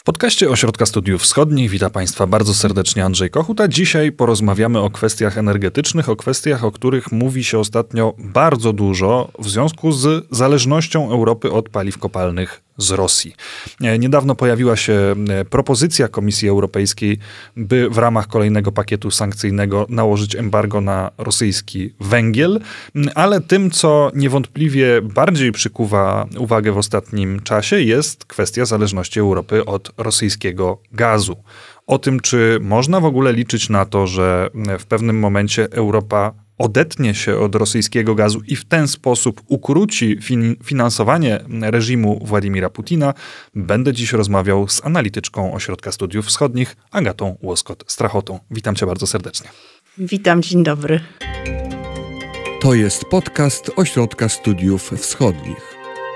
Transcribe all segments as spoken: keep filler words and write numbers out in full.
podcaście Ośrodka Studiów Wschodnich witam Państwa bardzo serdecznie Andrzej Kochut, a dzisiaj porozmawiamy o kwestiach energetycznych, o kwestiach, o których mówi się ostatnio bardzo dużo w związku z zależnością Europy od paliw kopalnych z Rosji. Niedawno pojawiła się propozycja Komisji Europejskiej, by w ramach kolejnego pakietu sankcyjnego nałożyć embargo na rosyjski węgiel, ale tym, co niewątpliwie bardziej przykuwa uwagę w ostatnim czasie, jest kwestia zależności Europy od rosyjskiego gazu. O tym, czy można w ogóle liczyć na to, że w pewnym momencie Europa odetnie się od rosyjskiego gazu i w ten sposób ukróci fin- finansowanie reżimu Władimira Putina, będę dziś rozmawiał z analityczką Ośrodka Studiów Wschodnich, Agatą Łoskot-Strachotą. Witam cię bardzo serdecznie. Witam, dzień dobry. To jest podcast Ośrodka Studiów Wschodnich.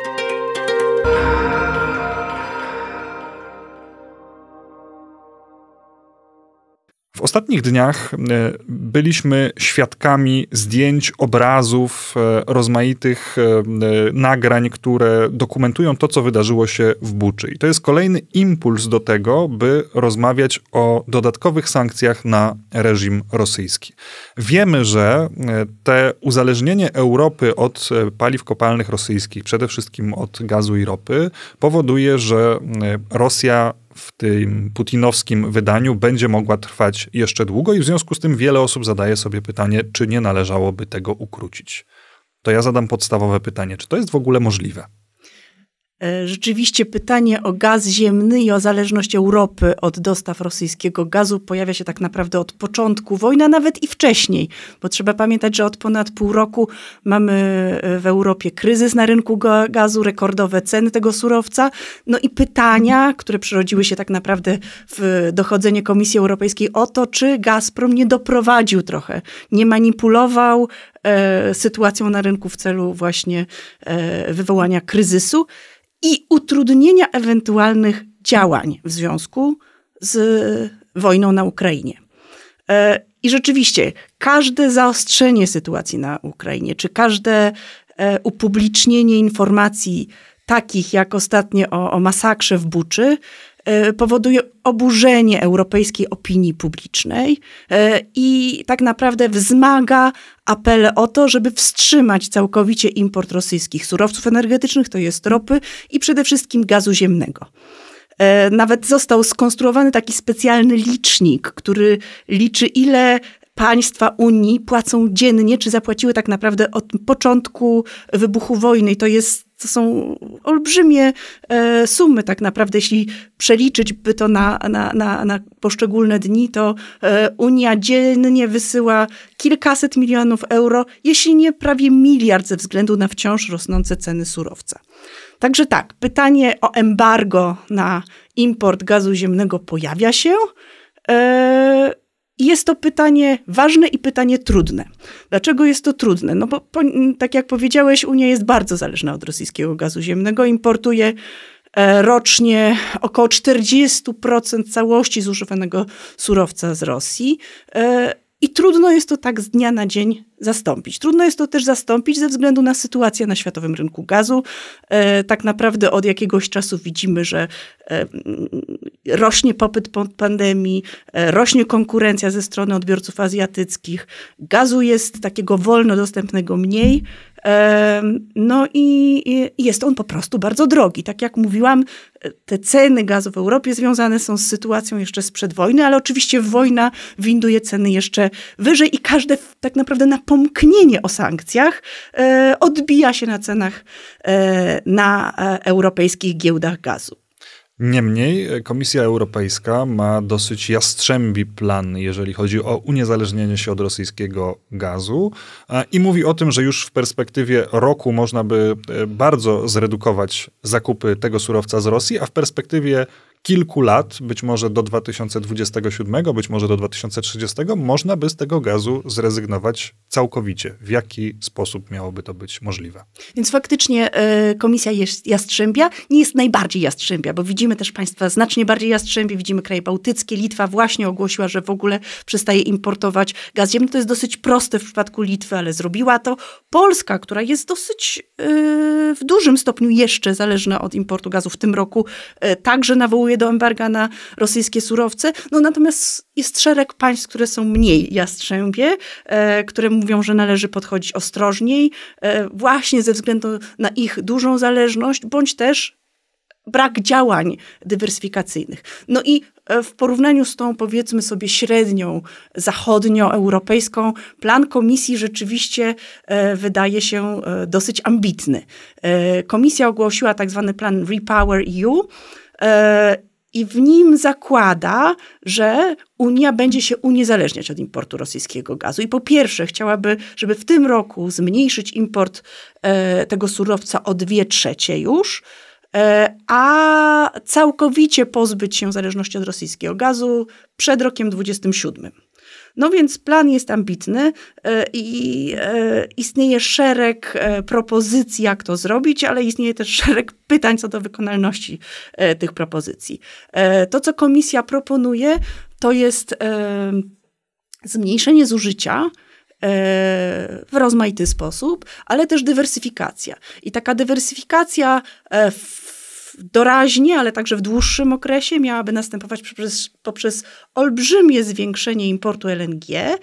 W ostatnich dniach byliśmy świadkami zdjęć, obrazów, rozmaitych nagrań, które dokumentują to, co wydarzyło się w Buczy. I to jest kolejny impuls do tego, by rozmawiać o dodatkowych sankcjach na reżim rosyjski. Wiemy, że te uzależnienie Europy od paliw kopalnych rosyjskich, przede wszystkim od gazu i ropy, powoduje, że Rosja w tym putinowskim wydaniu będzie mogła trwać jeszcze długo i w związku z tym wiele osób zadaje sobie pytanie, czy nie należałoby tego ukrócić. To ja zadam podstawowe pytanie, czy to jest w ogóle możliwe? Rzeczywiście pytanie o gaz ziemny i o zależność Europy od dostaw rosyjskiego gazu pojawia się tak naprawdę od początku wojny, a nawet i wcześniej, bo trzeba pamiętać, że od ponad pół roku mamy w Europie kryzys na rynku gazu, rekordowe ceny tego surowca, no i pytania, które przyrodziły się tak naprawdę w dochodzenie Komisji Europejskiej o to, czy Gazprom nie doprowadził trochę, nie manipulował e, sytuacją na rynku w celu właśnie e, wywołania kryzysu i utrudnienia ewentualnych działań w związku z wojną na Ukrainie. I rzeczywiście każde zaostrzenie sytuacji na Ukrainie, czy każde upublicznienie informacji takich jak ostatnio o, o masakrze w Buczy, powoduje oburzenie europejskiej opinii publicznej i tak naprawdę wzmaga apele o to, żeby wstrzymać całkowicie import rosyjskich surowców energetycznych, to jest ropy i przede wszystkim gazu ziemnego. Nawet został skonstruowany taki specjalny licznik, który liczy, ile państwa Unii płacą dziennie, czy zapłaciły tak naprawdę od początku wybuchu wojny. I to jest, to są olbrzymie e, sumy tak naprawdę. Jeśli przeliczyć by to na, na, na, na poszczególne dni, to e, Unia dziennie wysyła kilkaset milionów euro, jeśli nie prawie miliard ze względu na wciąż rosnące ceny surowca. Także tak, pytanie o embargo na import gazu ziemnego pojawia się. E, Jest to pytanie ważne i pytanie trudne. Dlaczego jest to trudne? No bo, po, tak jak powiedziałeś, Unia jest bardzo zależna od rosyjskiego gazu ziemnego. Importuje e, rocznie około czterdzieści procent całości zużywanego surowca z Rosji. E, I trudno jest to tak z dnia na dzień zastąpić. Trudno jest to też zastąpić ze względu na sytuację na światowym rynku gazu. E, tak naprawdę od jakiegoś czasu widzimy, że e, rośnie popyt po pandemii, e, rośnie konkurencja ze strony odbiorców azjatyckich. Gazu jest takiego wolno dostępnego mniej. E, no i, i jest on po prostu bardzo drogi. Tak jak mówiłam, te ceny gazu w Europie związane są z sytuacją jeszcze sprzed wojny, ale oczywiście wojna winduje ceny jeszcze wyżej i każde tak naprawdę napomknienie o sankcjach e, odbija się na cenach e, na e, europejskich giełdach gazu. Niemniej Komisja Europejska ma dosyć jastrzębi plan, jeżeli chodzi o uniezależnienie się od rosyjskiego gazu i mówi o tym, że już w perspektywie roku można by bardzo zredukować zakupy tego surowca z Rosji, a w perspektywie kilku lat, być może do dwa tysiące dwudziestego siódmego, być może do dwa tysiące trzydziestego, można by z tego gazu zrezygnować całkowicie. W jaki sposób miałoby to być możliwe? Więc faktycznie y, Komisja jest jastrzębia, nie jest najbardziej jastrzębia, bo widzimy też państwa znacznie bardziej jastrzębie, widzimy kraje bałtyckie, Litwa właśnie ogłosiła, że w ogóle przestaje importować gaz ziemny. To jest dosyć proste w przypadku Litwy, ale zrobiła to. Polska, która jest dosyć y, w dużym stopniu jeszcze zależna od importu gazu w tym roku, y, także nawołuje nawiązuje do embarga na rosyjskie surowce. No natomiast jest szereg państw, które są mniej jastrzębie, e, które mówią, że należy podchodzić ostrożniej, e, właśnie ze względu na ich dużą zależność, bądź też brak działań dywersyfikacyjnych. No i w porównaniu z tą, powiedzmy sobie, średnią zachodnioeuropejską, plan Komisji rzeczywiście e, wydaje się e, dosyć ambitny. E, Komisja ogłosiła tak zwany plan Repower E U e, i w nim zakłada, że Unia będzie się uniezależniać od importu rosyjskiego gazu. I po pierwsze chciałaby, żeby w tym roku zmniejszyć import e, tego surowca o dwie trzecie już, a całkowicie pozbyć się zależności od rosyjskiego gazu przed rokiem dwudziestym siódmym. No więc plan jest ambitny i istnieje szereg propozycji, jak to zrobić, ale istnieje też szereg pytań co do wykonalności tych propozycji. To, co Komisja proponuje, to jest zmniejszenie zużycia w rozmaity sposób, ale też dywersyfikacja. I taka dywersyfikacja w doraźnie, ale także w dłuższym okresie miałaby następować poprzez, poprzez olbrzymie zwiększenie importu L N G,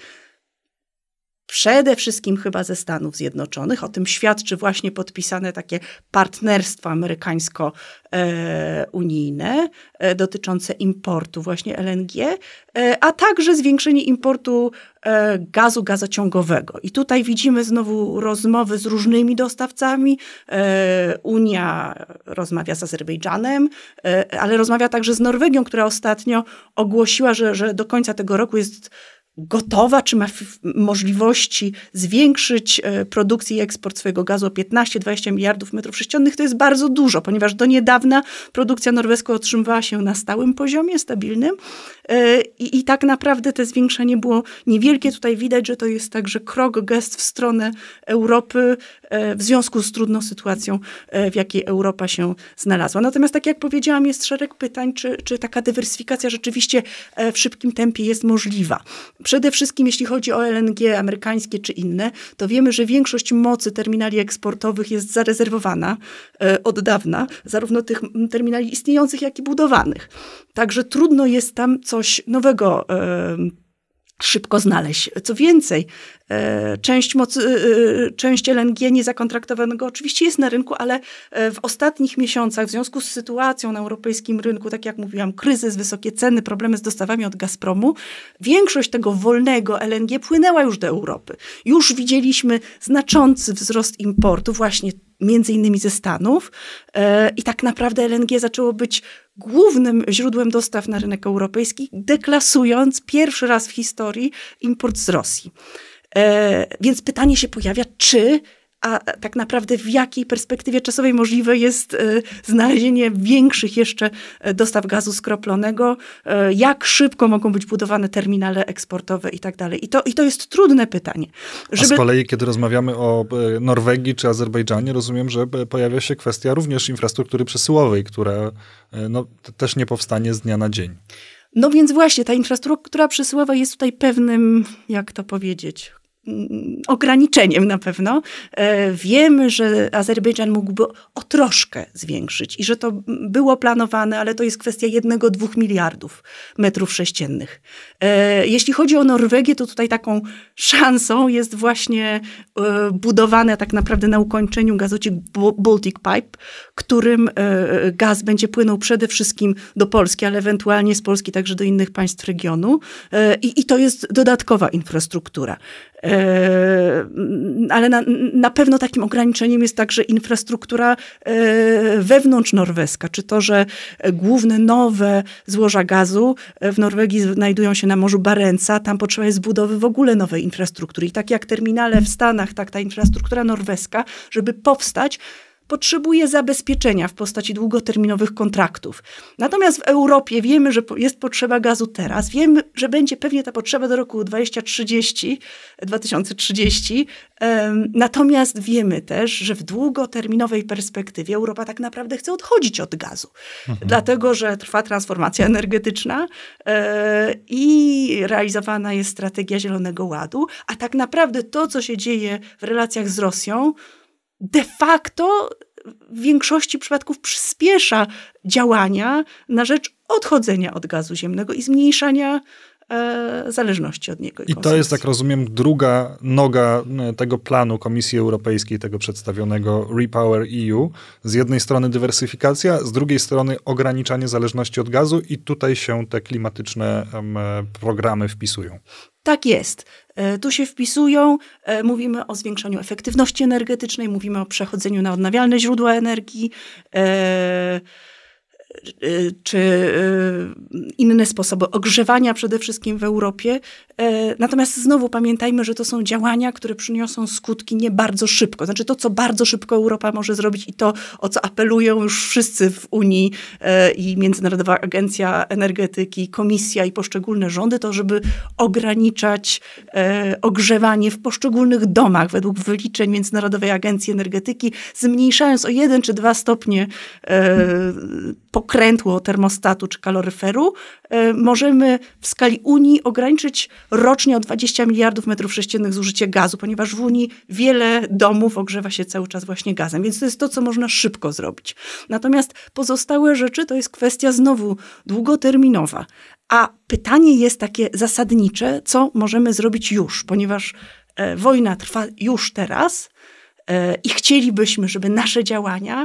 przede wszystkim chyba ze Stanów Zjednoczonych. O tym świadczy właśnie podpisane takie partnerstwo amerykańsko-unijne e, dotyczące importu właśnie L N G, e, a także zwiększenie importu e, gazu gazociągowego. I tutaj widzimy znowu rozmowy z różnymi dostawcami. E, Unia rozmawia z Azerbejdżanem, e, ale rozmawia także z Norwegią, która ostatnio ogłosiła, że, że do końca tego roku jest gotowa, czy ma możliwości zwiększyć produkcję i eksport swojego gazu o piętnaście do dwudziestu miliardów metrów sześciennych. To jest bardzo dużo, ponieważ do niedawna produkcja norweska utrzymywała się na stałym poziomie, stabilnym i, i tak naprawdę to zwiększenie było niewielkie. Tutaj widać, że to jest także krok, gest w stronę Europy w związku z trudną sytuacją, w jakiej Europa się znalazła. Natomiast tak jak powiedziałam, jest szereg pytań, czy, czy taka dywersyfikacja rzeczywiście w szybkim tempie jest możliwa. Przede wszystkim jeśli chodzi o L N G amerykańskie czy inne, to wiemy, że większość mocy terminali eksportowych jest zarezerwowana e, od dawna, zarówno tych terminali istniejących, jak i budowanych. Także trudno jest tam coś nowego e, szybko znaleźć. Co więcej, część, mocy, część L N G niezakontraktowanego oczywiście jest na rynku, ale w ostatnich miesiącach w związku z sytuacją na europejskim rynku, tak jak mówiłam, kryzys, wysokie ceny, problemy z dostawami od Gazpromu, większość tego wolnego L N G płynęła już do Europy. Już widzieliśmy znaczący wzrost importu właśnie między innymi ze Stanów i tak naprawdę L N G zaczęło być głównym źródłem dostaw na rynek europejski, deklasując pierwszy raz w historii import z Rosji. Więc pytanie się pojawia, czy, a tak naprawdę w jakiej perspektywie czasowej możliwe jest znalezienie większych jeszcze dostaw gazu skroplonego, jak szybko mogą być budowane terminale eksportowe i tak dalej. I to, i to jest trudne pytanie. Żeby... A z kolei, kiedy rozmawiamy o Norwegii czy Azerbejdżanie, rozumiem, że pojawia się kwestia również infrastruktury przesyłowej, która no, też nie powstanie z dnia na dzień. No więc właśnie, ta infrastruktura przesyłowa jest tutaj pewnym, jak to powiedzieć, ograniczeniem na pewno. Wiemy, że Azerbejdżan mógłby o troszkę zwiększyć i że to było planowane, ale to jest kwestia jednego, dwóch miliardów metrów sześciennych. Jeśli chodzi o Norwegię, to tutaj taką szansą jest właśnie budowane tak naprawdę na ukończeniu gazociąg Baltic Pipe, którym gaz będzie płynął przede wszystkim do Polski, ale ewentualnie z Polski także do innych państw regionu. I, i to jest dodatkowa infrastruktura. Ale na, na pewno takim ograniczeniem jest także infrastruktura wewnątrznorweska, czy to, że główne nowe złoża gazu w Norwegii znajdują się na Morzu Barentsa, tam potrzeba jest budowy w ogóle nowej infrastruktury. I tak jak terminale w Stanach, tak ta infrastruktura norweska, żeby powstać, potrzebuje zabezpieczenia w postaci długoterminowych kontraktów. Natomiast w Europie wiemy, że jest potrzeba gazu teraz. Wiemy, że będzie pewnie ta potrzeba do roku dwa tysiące trzydziestego. Natomiast wiemy też, że w długoterminowej perspektywie Europa tak naprawdę chce odchodzić od gazu. Mhm. Dlatego, że trwa transformacja energetyczna i realizowana jest strategia Zielonego Ładu, a tak naprawdę to, co się dzieje w relacjach z Rosją, de facto w większości przypadków przyspiesza działania na rzecz odchodzenia od gazu ziemnego i zmniejszania e, zależności od niego. I, I to jest, jak rozumiem, druga noga tego planu Komisji Europejskiej, tego przedstawionego Repower E U. Z jednej strony dywersyfikacja, z drugiej strony ograniczanie zależności od gazu i tutaj się te klimatyczne um, programy wpisują. Tak jest. Tu się wpisują, mówimy o zwiększaniu efektywności energetycznej, mówimy o przechodzeniu na odnawialne źródła energii, czy inne sposoby ogrzewania przede wszystkim w Europie. Natomiast znowu pamiętajmy, że to są działania, które przyniosą skutki nie bardzo szybko. Znaczy to, co bardzo szybko Europa może zrobić i to, o co apelują już wszyscy w Unii i Międzynarodowa Agencja Energetyki, Komisja i poszczególne rządy, to żeby ograniczać ogrzewanie w poszczególnych domach według wyliczeń Międzynarodowej Agencji Energetyki, zmniejszając o jeden czy dwa stopnie pokrętło termostatu czy kaloryferu, możemy w skali Unii ograniczyć rocznie o dwadzieścia miliardów metrów sześciennych zużycie gazu, ponieważ w Unii wiele domów ogrzewa się cały czas właśnie gazem, więc to jest to, co można szybko zrobić. Natomiast pozostałe rzeczy to jest kwestia znowu długoterminowa. A pytanie jest takie zasadnicze, co możemy zrobić już, ponieważ e, wojna trwa już teraz e, i chcielibyśmy, żeby nasze działania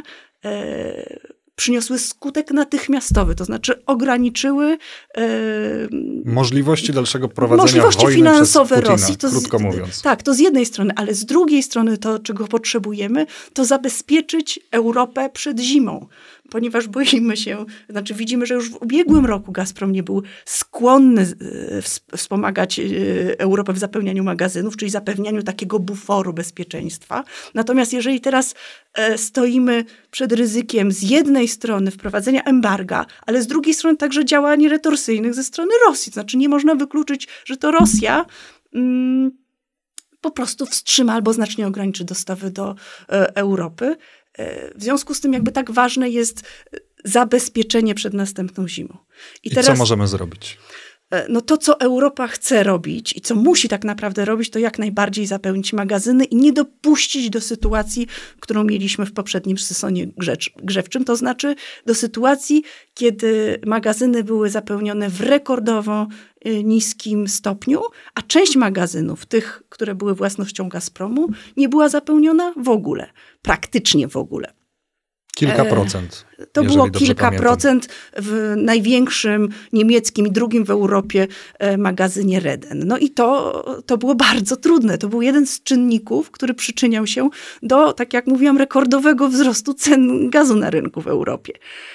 e, przyniosły skutek natychmiastowy, to znaczy ograniczyły e, możliwości dalszego prowadzenia możliwości wojny finansowe przez Putina, Rosji. To krótko z, mówiąc. Tak, to z jednej strony, ale z drugiej strony to, czego potrzebujemy, to zabezpieczyć Europę przed zimą. Ponieważ boimy się, znaczy widzimy, że już w ubiegłym roku Gazprom nie był skłonny wspomagać Europę w zapełnianiu magazynów, czyli zapewnianiu takiego buforu bezpieczeństwa. Natomiast jeżeli teraz stoimy przed ryzykiem z jednej strony wprowadzenia embarga, ale z drugiej strony także działań retorsyjnych ze strony Rosji. To znaczy nie można wykluczyć, że to Rosja mm, po prostu wstrzyma albo znacznie ograniczy dostawy do e, Europy. W związku z tym jakby tak ważne jest zabezpieczenie przed następną zimą. I, I teraz, co możemy zrobić? No to, co Europa chce robić i co musi tak naprawdę robić, to jak najbardziej zapełnić magazyny i nie dopuścić do sytuacji, którą mieliśmy w poprzednim sezonie grzewczym. To znaczy do sytuacji, kiedy magazyny były zapełnione w rekordowo niskim stopniu, a część magazynów, tych, które były własnością Gazpromu, nie była zapełniona w ogóle. Praktycznie w ogóle. Kilka procent. To było kilka pamiętam. procent w największym niemieckim i drugim w Europie magazynie Reden. No i to, to było bardzo trudne. To był jeden z czynników, który przyczyniał się do, tak jak mówiłam, rekordowego wzrostu cen gazu na rynku w Europie.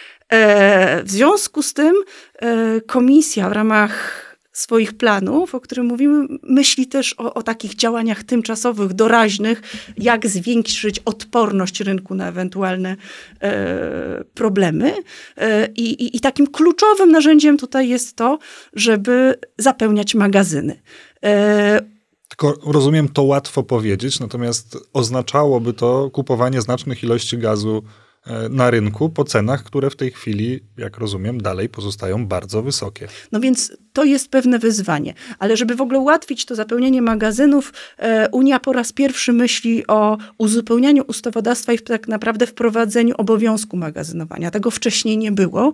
W związku z tym komisja w ramach swoich planów, o których mówimy, myśli też o, o takich działaniach tymczasowych, doraźnych, jak zwiększyć odporność rynku na ewentualne e, problemy. E, i, I takim kluczowym narzędziem tutaj jest to, żeby zapełniać magazyny. E, Tylko rozumiem, to łatwo powiedzieć, natomiast oznaczałoby to kupowanie znacznych ilości gazu na rynku po cenach, które w tej chwili, jak rozumiem, dalej pozostają bardzo wysokie. No więc to jest pewne wyzwanie. Ale żeby w ogóle ułatwić to zapełnienie magazynów, Unia po raz pierwszy myśli o uzupełnianiu ustawodawstwa i tak naprawdę wprowadzeniu obowiązku magazynowania. Tego wcześniej nie było.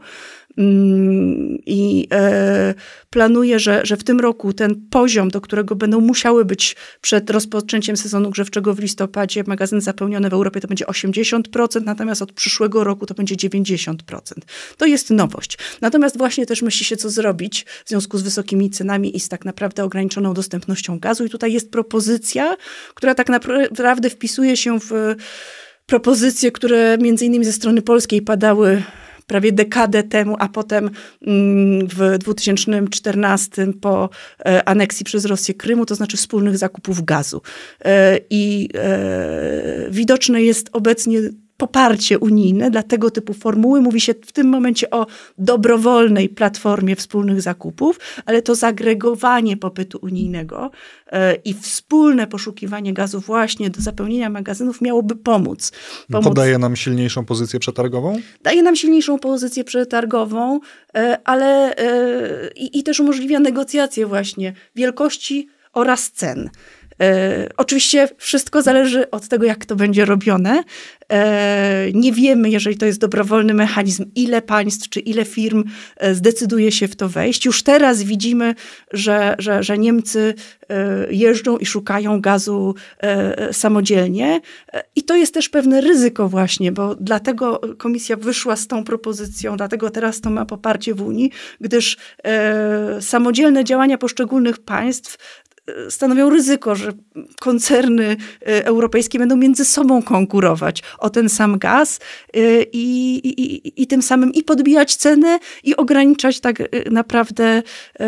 I e, planuję, że, że w tym roku ten poziom, do którego będą musiały być przed rozpoczęciem sezonu grzewczego w listopadzie magazyny zapełnione w Europie, to będzie osiemdziesiąt procent, natomiast od przyszłego roku to będzie dziewięćdziesiąt procent. To jest nowość. Natomiast właśnie też myśli się, co zrobić w związku z wysokimi cenami i z tak naprawdę ograniczoną dostępnością gazu. I tutaj jest propozycja, która tak naprawdę wpisuje się w propozycje, które między innymi ze strony polskiej padały prawie dekadę temu, a potem w dwa tysiące czternastym po aneksji przez Rosję Krymu, to znaczy wspólnych zakupów gazu. I widoczne jest obecnie poparcie unijne dla tego typu formuły. Mówi się w tym momencie o dobrowolnej platformie wspólnych zakupów, ale to zagregowanie popytu unijnego i wspólne poszukiwanie gazu właśnie do zapełnienia magazynów miałoby pomóc. pomóc. To daje nam silniejszą pozycję przetargową? Daje nam silniejszą pozycję przetargową, ale i, i też umożliwia negocjacje właśnie wielkości oraz cen. E, oczywiście wszystko zależy od tego, jak to będzie robione. E, nie wiemy, jeżeli to jest dobrowolny mechanizm, ile państw czy ile firm e, zdecyduje się w to wejść. Już teraz widzimy, że, że, że Niemcy e, jeżdżą i szukają gazu e, samodzielnie. E, I to jest też pewne ryzyko właśnie, bo dlatego Komisja wyszła z tą propozycją, dlatego teraz to ma poparcie w Unii, gdyż e, samodzielne działania poszczególnych państw stanowią ryzyko, że koncerny europejskie będą między sobą konkurować o ten sam gaz i, i, i tym samym i podbijać cenę i ograniczać tak naprawdę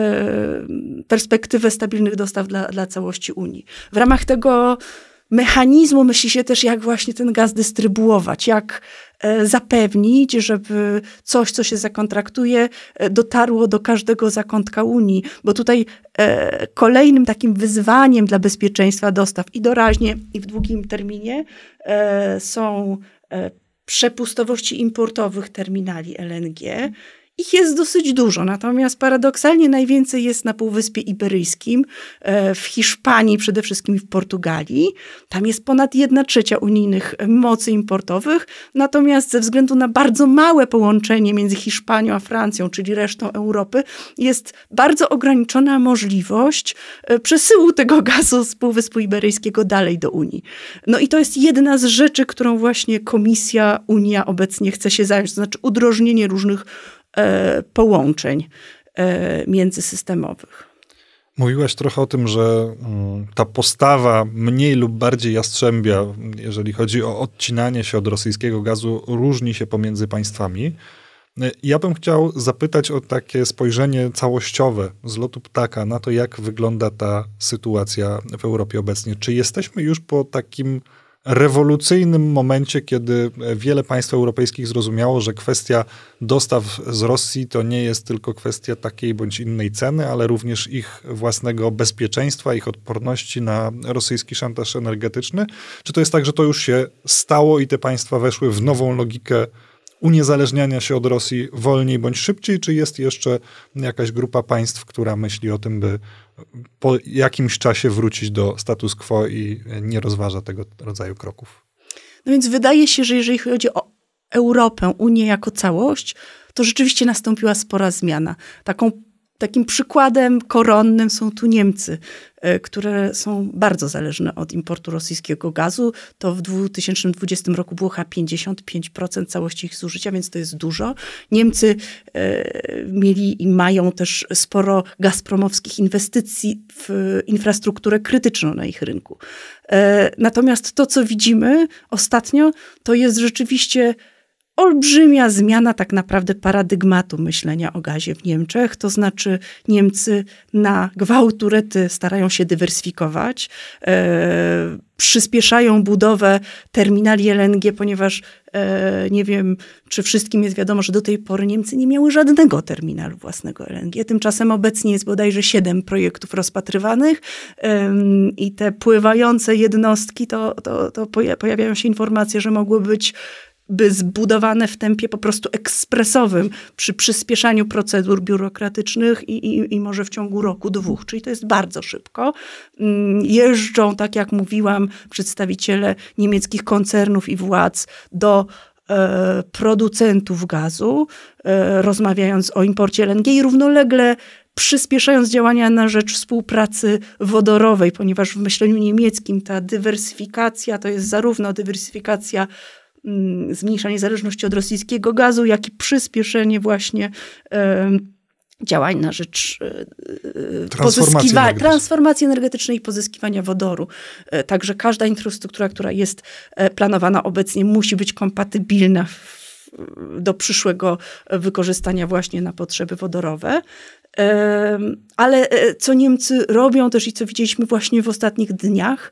perspektywę stabilnych dostaw dla, dla całości Unii. W ramach tego mechanizmu myśli się też, jak właśnie ten gaz dystrybuować, jak zapewnić, żeby coś, co się zakontraktuje, dotarło do każdego zakątka Unii. Bo tutaj kolejnym takim wyzwaniem dla bezpieczeństwa dostaw i doraźnie, i w długim terminie są przepustowości importowych terminali L N G. Ich jest dosyć dużo, natomiast paradoksalnie najwięcej jest na Półwyspie Iberyjskim, w Hiszpanii, przede wszystkim i w Portugalii. Tam jest ponad jedna trzecia unijnych mocy importowych, natomiast ze względu na bardzo małe połączenie między Hiszpanią a Francją, czyli resztą Europy, jest bardzo ograniczona możliwość przesyłu tego gazu z Półwyspu Iberyjskiego dalej do Unii. No i to jest jedna z rzeczy, którą właśnie Komisja, Unia obecnie chce się zająć, to znaczy udrożnienie różnych połączeń międzysystemowych. Mówiłaś trochę o tym, że ta postawa mniej lub bardziej jastrzębia, jeżeli chodzi o odcinanie się od rosyjskiego gazu, różni się pomiędzy państwami. Ja bym chciał zapytać o takie spojrzenie całościowe z lotu ptaka na to, jak wygląda ta sytuacja w Europie obecnie. Czy jesteśmy już po takim rewolucyjnym momencie, kiedy wiele państw europejskich zrozumiało, że kwestia dostaw z Rosji to nie jest tylko kwestia takiej bądź innej ceny, ale również ich własnego bezpieczeństwa, ich odporności na rosyjski szantaż energetyczny? Czy to jest tak, że to już się stało i te państwa weszły w nową logikę uniezależniania się od Rosji wolniej bądź szybciej, czy jest jeszcze jakaś grupa państw, która myśli o tym, by po jakimś czasie wrócić do status quo i nie rozważa tego rodzaju kroków? No więc wydaje się, że jeżeli chodzi o Europę, Unię jako całość, to rzeczywiście nastąpiła spora zmiana. Taką Takim przykładem koronnym są tu Niemcy, które są bardzo zależne od importu rosyjskiego gazu. To w dwa tysiące dwudziestym roku było chyba pięćdziesiąt pięć procent całości ich zużycia, więc to jest dużo. Niemcy e, mieli i mają też sporo gazpromowskich inwestycji w infrastrukturę krytyczną na ich rynku. E, natomiast to, co widzimy ostatnio, to jest rzeczywiście olbrzymia zmiana tak naprawdę paradygmatu myślenia o gazie w Niemczech. To znaczy Niemcy na gwałt turety starają się dywersyfikować, e, przyspieszają budowę terminali L N G, ponieważ e, nie wiem, czy wszystkim jest wiadomo, że do tej pory Niemcy nie miały żadnego terminalu własnego L N G. Tymczasem obecnie jest bodajże siedem projektów rozpatrywanych e, i te pływające jednostki, to, to, to pojawiają się informacje, że mogły być by zbudowane w tempie po prostu ekspresowym przy przyspieszaniu procedur biurokratycznych i, i, i może w ciągu roku, dwóch. Czyli to jest bardzo szybko. Jeżdżą, tak jak mówiłam, przedstawiciele niemieckich koncernów i władz do e, producentów gazu, e, rozmawiając o imporcie L N G i równolegle przyspieszając działania na rzecz współpracy wodorowej, ponieważ w myśleniu niemieckim ta dywersyfikacja to jest zarówno dywersyfikacja zmniejszanie zależności od rosyjskiego gazu, jak i przyspieszenie właśnie e, działań na rzecz e, transformacji, pozyskiwa- energetycznej. transformacji energetycznej i pozyskiwania wodoru. E, także każda infrastruktura, która jest e, planowana obecnie, musi być kompatybilna w, do przyszłego wykorzystania właśnie na potrzeby wodorowe. Ale co Niemcy robią też i co widzieliśmy właśnie w ostatnich dniach,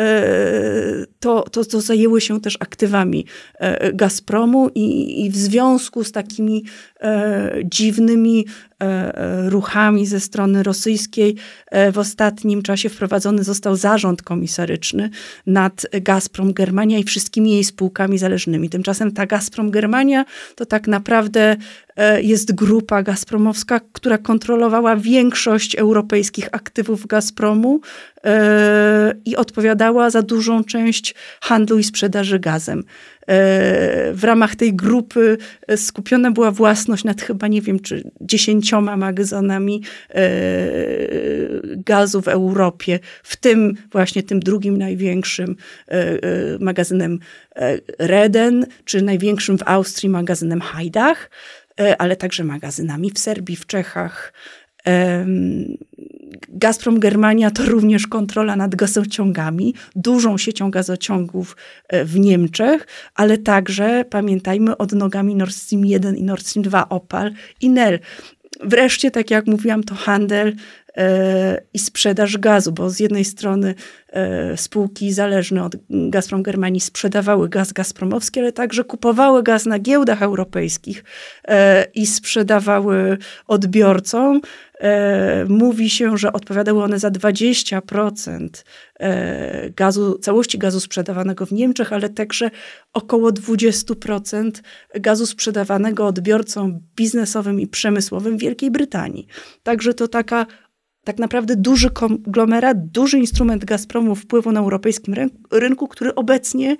to, to, to zajęły się też aktywami Gazpromu i, i w związku z takimi dziwnymi ruchami ze strony rosyjskiej w ostatnim czasie wprowadzony został zarząd komisaryczny nad Gazprom Germania i wszystkimi jej spółkami zależnymi. Tymczasem ta Gazprom Germania to tak naprawdę jest grupa gazpromowska, która kontroluje kontrolowała większość europejskich aktywów Gazpromu i odpowiadała za dużą część handlu i sprzedaży gazem. W ramach tej grupy skupiona była własność nad chyba, nie wiem, czy dziesięcioma magazynami gazu w Europie, w tym właśnie tym drugim największym magazynem Reden, czy największym w Austrii magazynem Hajdach, ale także magazynami w Serbii, w Czechach. Gazprom Germania to również kontrola nad gazociągami, dużą siecią gazociągów w Niemczech, ale także, pamiętajmy, odnogami Nord Stream jeden i Nord Stream dwa, Opal i Nel. Wreszcie, tak jak mówiłam, to handel e, i sprzedaż gazu, bo z jednej strony e, spółki zależne od Gazprom Germanii sprzedawały gaz gazpromowski, ale także kupowały gaz na giełdach europejskich e, i sprzedawały odbiorcom. E, mówi się, że odpowiadały one za dwadzieścia procent e, gazu, całości gazu sprzedawanego w Niemczech, ale także około dwadzieścia procent gazu sprzedawanego odbiorcom biznesowym i przemysłowym w Wielkiej Brytanii. Także to taka tak naprawdę duży konglomerat, duży instrument Gazpromu wpływu na europejskim rynku, który obecnie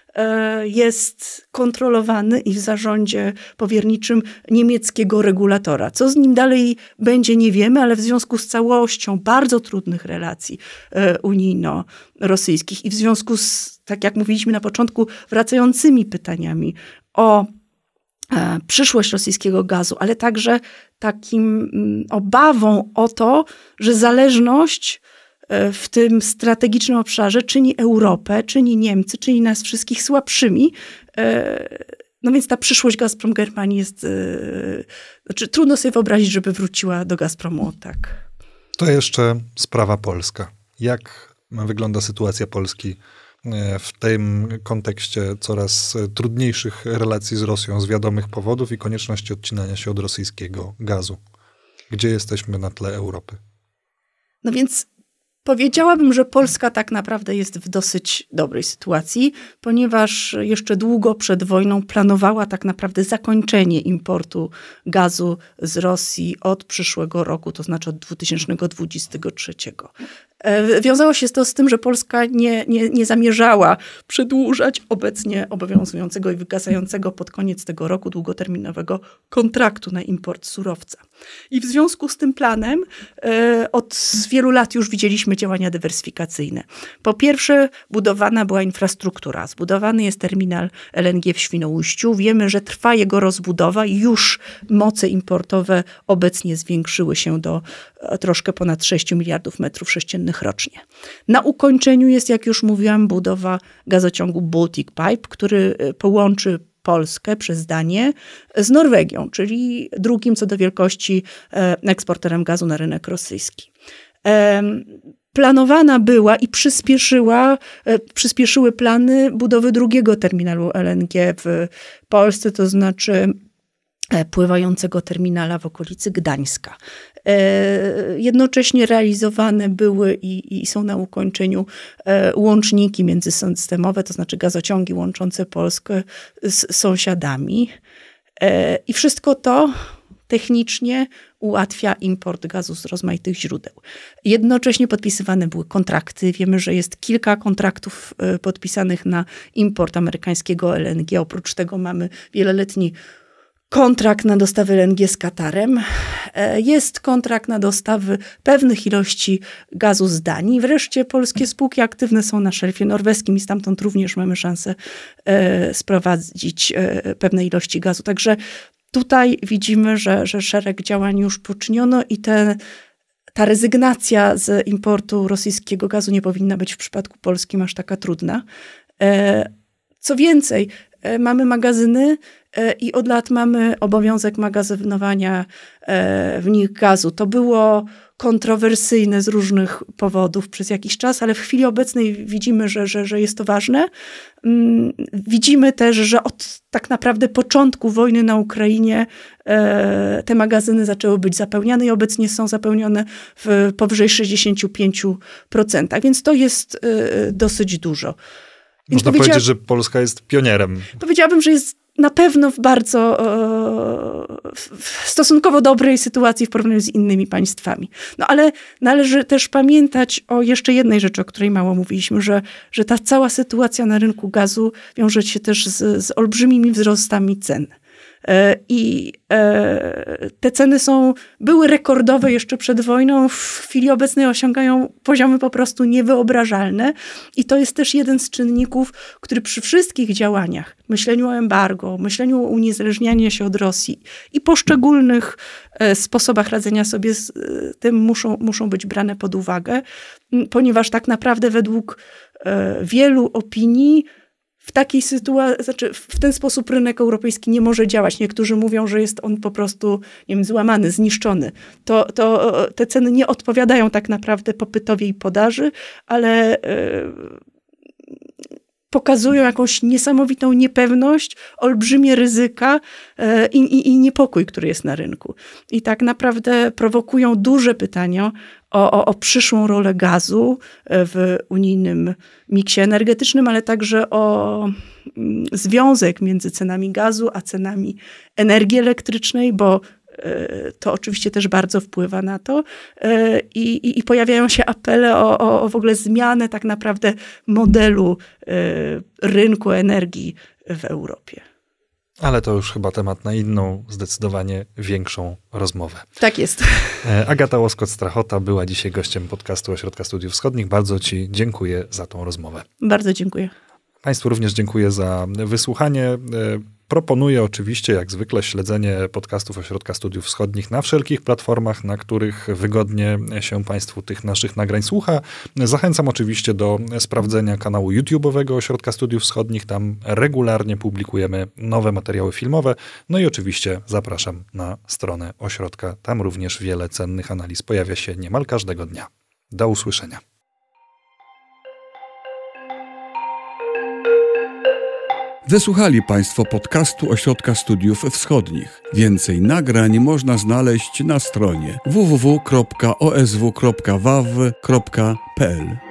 jest kontrolowany i w zarządzie powierniczym niemieckiego regulatora. Co z nim dalej będzie, nie wiemy, ale w związku z całością bardzo trudnych relacji unijno-rosyjskich i w związku z, tak jak mówiliśmy na początku, wracającymi pytaniami o przyszłość rosyjskiego gazu, ale także takim obawą o to, że zależność w tym strategicznym obszarze czyni Europę, czyni Niemcy, czyni nas wszystkich słabszymi. No więc ta przyszłość Gazprom Germanii jest... Znaczy, trudno sobie wyobrazić, żeby wróciła do Gazpromu tak. To jeszcze sprawa polska. Jak wygląda sytuacja Polski w tym kontekście coraz trudniejszych relacji z Rosją z wiadomych powodów i konieczności odcinania się od rosyjskiego gazu? Gdzie jesteśmy na tle Europy? No więc powiedziałabym, że Polska tak naprawdę jest w dosyć dobrej sytuacji, ponieważ jeszcze długo przed wojną planowała tak naprawdę zakończenie importu gazu z Rosji od przyszłego roku, to znaczy od dwa tysiące dwudziestego trzeciego. Wiązało się to z tym, że Polska nie, nie, nie zamierzała przedłużać obecnie obowiązującego i wygasającego pod koniec tego roku długoterminowego kontraktu na import surowca. I w związku z tym planem e, od wielu lat już widzieliśmy działania dywersyfikacyjne. Po pierwsze, budowana była infrastruktura. Zbudowany jest terminal L N G w Świnoujściu. Wiemy, że trwa jego rozbudowa i już moce importowe obecnie zwiększyły się do e, troszkę ponad sześć miliardów metrów sześciennych rocznie. Na ukończeniu jest, jak już mówiłam, budowa gazociągu Baltic Pipe, który połączy Polskę przez Danię z Norwegią, czyli drugim co do wielkości eksporterem gazu na rynek rosyjski. Planowana była i przyspieszyła, przyspieszyły plany budowy drugiego terminalu L N G w Polsce, to znaczy pływającego terminala w okolicy Gdańska. Jednocześnie realizowane były i, i są na ukończeniu łączniki międzysystemowe, to znaczy gazociągi łączące Polskę z sąsiadami. I wszystko to technicznie ułatwia import gazu z rozmaitych źródeł. Jednocześnie podpisywane były kontrakty. Wiemy, że jest kilka kontraktów podpisanych na import amerykańskiego L N G. Oprócz tego mamy wieloletni kontrakt na dostawy L N G z Katarem. Jest kontrakt na dostawy pewnych ilości gazu z Danii. Wreszcie polskie spółki aktywne są na szelfie norweskim i stamtąd również mamy szansę sprowadzić pewne ilości gazu. Także tutaj widzimy, że, że szereg działań już poczyniono i te, ta rezygnacja z importu rosyjskiego gazu nie powinna być w przypadku Polski aż taka trudna. Co więcej, mamy magazyny i od lat mamy obowiązek magazynowania w nich gazu. To było kontrowersyjne z różnych powodów przez jakiś czas, ale w chwili obecnej widzimy, że, że, że jest to ważne. Widzimy też, że od tak naprawdę początku wojny na Ukrainie te magazyny zaczęły być zapełniane i obecnie są zapełnione w powyżej sześćdziesiąt pięć procent, więc to jest dosyć dużo. Można powiedzieć, że Polska jest pionierem. Powiedziałabym, że jest na pewno w bardzo w stosunkowo dobrej sytuacji w porównaniu z innymi państwami. No ale należy też pamiętać o jeszcze jednej rzeczy, o której mało mówiliśmy, że, że ta cała sytuacja na rynku gazu wiąże się też z, z olbrzymimi wzrostami cen. I te ceny są, były rekordowe jeszcze przed wojną, w chwili obecnej osiągają poziomy po prostu niewyobrażalne i to jest też jeden z czynników, który przy wszystkich działaniach, myśleniu o embargo, myśleniu o uniezależnianiu się od Rosji i poszczególnych sposobach radzenia sobie z tym muszą, muszą być brane pod uwagę, ponieważ tak naprawdę według wielu opinii w takiej sytuacji, znaczy w ten sposób rynek europejski nie może działać. Niektórzy mówią, że jest on po prostu, nie wiem, złamany, zniszczony. To, to te ceny nie odpowiadają tak naprawdę popytowi i podaży, ale pokazują jakąś niesamowitą niepewność, olbrzymie ryzyka i, i, i niepokój, który jest na rynku. I tak naprawdę prowokują duże pytania o, o, o przyszłą rolę gazu w unijnym miksie energetycznym, ale także o związek między cenami gazu a cenami energii elektrycznej, bo to oczywiście też bardzo wpływa na to i, i, i pojawiają się apele o, o, o w ogóle zmianę tak naprawdę modelu rynku energii w Europie. Ale to już chyba temat na inną, zdecydowanie większą rozmowę. Tak jest. Agata Łoskot-Strachota była dzisiaj gościem podcastu Ośrodka Studiów Wschodnich. Bardzo ci dziękuję za tą rozmowę. Bardzo dziękuję. Państwu również dziękuję za wysłuchanie. Proponuję oczywiście, jak zwykle, śledzenie podcastów Ośrodka Studiów Wschodnich na wszelkich platformach, na których wygodnie się Państwu tych naszych nagrań słucha. Zachęcam oczywiście do sprawdzenia kanału YouTube'owego Ośrodka Studiów Wschodnich. Tam regularnie publikujemy nowe materiały filmowe. No i oczywiście zapraszam na stronę ośrodka. Tam również wiele cennych analiz pojawia się niemal każdego dnia. Do usłyszenia. Wysłuchali Państwo podcastu Ośrodka Studiów Wschodnich. Więcej nagrań można znaleźć na stronie w w w kropka o s w kropka w a w kropka p l.